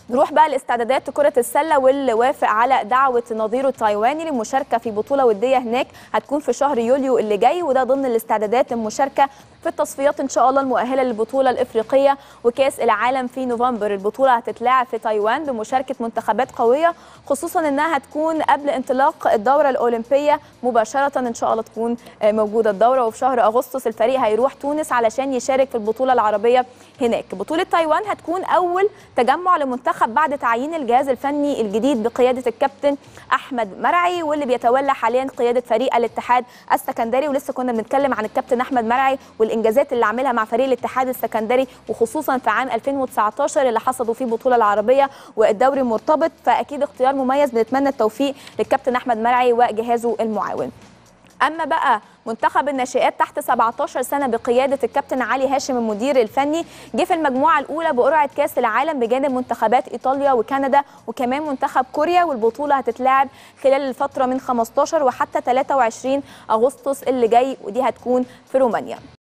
نروح بقى لاستعدادات كرة السلة، واللي وافق على دعوة نظيره التايواني للمشاركة في بطولة ودية هناك هتكون في شهر يوليو اللي جاي، وده ضمن الاستعدادات المشاركة في التصفيات ان شاء الله المؤهله للبطوله الافريقيه وكاس العالم في نوفمبر. البطوله هتتلعب في تايوان بمشاركه منتخبات قويه، خصوصا انها هتكون قبل انطلاق الدوره الاولمبيه مباشره ان شاء الله تكون موجوده الدوره. وفي شهر اغسطس الفريق هيروح تونس علشان يشارك في البطوله العربيه هناك. بطوله تايوان هتكون اول تجمع لمنتخب بعد تعيين الجهاز الفني الجديد بقياده الكابتن احمد مرعي، واللي بيتولى حاليا قياده فريق الاتحاد السكندري. ولسه كنا بنتكلم عن الكابتن احمد مرعي والانجازات اللي عاملها مع فريق الاتحاد السكندري، وخصوصا في عام 2019 اللي حصدوا فيه البطوله العربيه والدوري المرتبط. فاكيد اختيار مميز، بنتمنى التوفيق للكابتن احمد مرعي وجهازه المعاون. اما بقى منتخب الناشئات تحت 17 سنه بقياده الكابتن علي هاشم المدير الفني، جه في المجموعه الاولى بقرعه كاس العالم بجانب منتخبات ايطاليا وكندا وكمان منتخب كوريا. والبطوله هتتلعب خلال الفتره من 15 وحتى 23 اغسطس اللي جاي، ودي هتكون في رومانيا.